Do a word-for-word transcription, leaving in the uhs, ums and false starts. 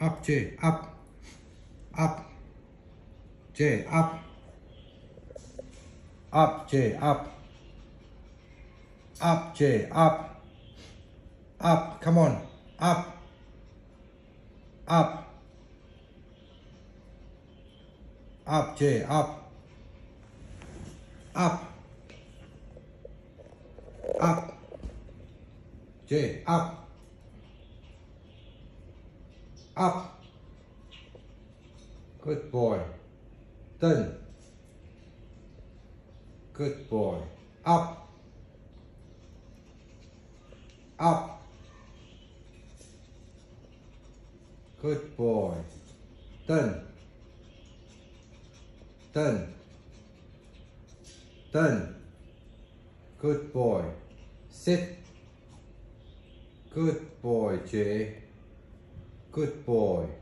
Up, J, up. Up. J, up. Up, J, up. Up, J, up. Up, come on. Up. Up. Up, J, up. Up. Up. J, up. Up. Good boy. Turn. Good boy. Up. Up. Good boy. Turn. Turn. Turn. Good boy. Sit. Good boy, Jay. Good boy.